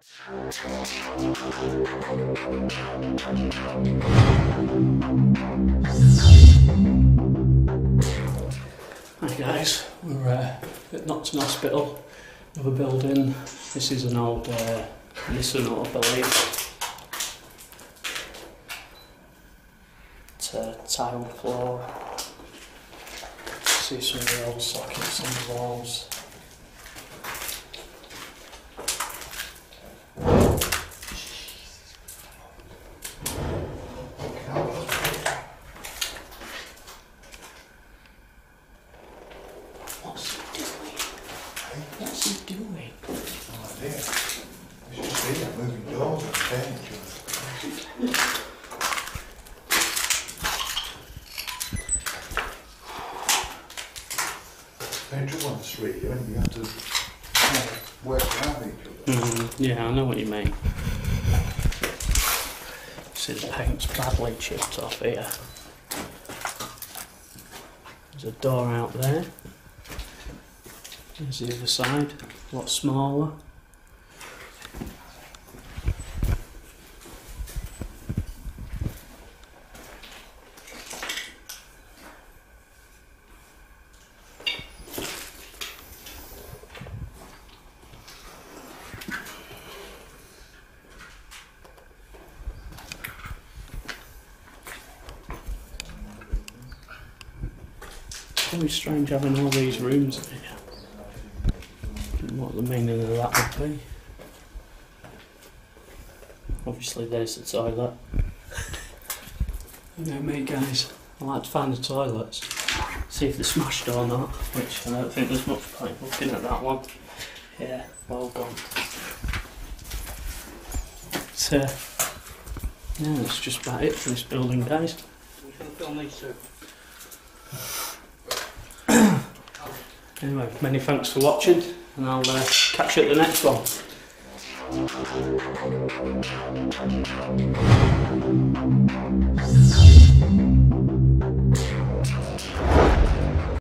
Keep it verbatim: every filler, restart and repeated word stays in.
Hi guys, we're uh, at Nocton Hospital, another building. This is an old uh, Nissan, I believe. It's a tile floor. See some of the old sockets on the walls. What's he doing? What's he doing? No idea. You should see that moving doors and furniture. Very trouble on the street, you you have to kind of work around each other. Mm, yeah, I know what you mean. See, the paint's badly chipped off here. There's a door out there. There's the other side, a lot smaller. It's very strange having all these rooms in here. What the meaning of that would be. Obviously there's the toilet. You know me guys, I like to find the toilets, see if they're smashed or not, which I don't think there's much point looking at that one. Yeah, well gone. So, yeah, that's just about it for this building guys. We're going to film these two. Anyway, many thanks for watching, and I'll uh, catch you at the next one.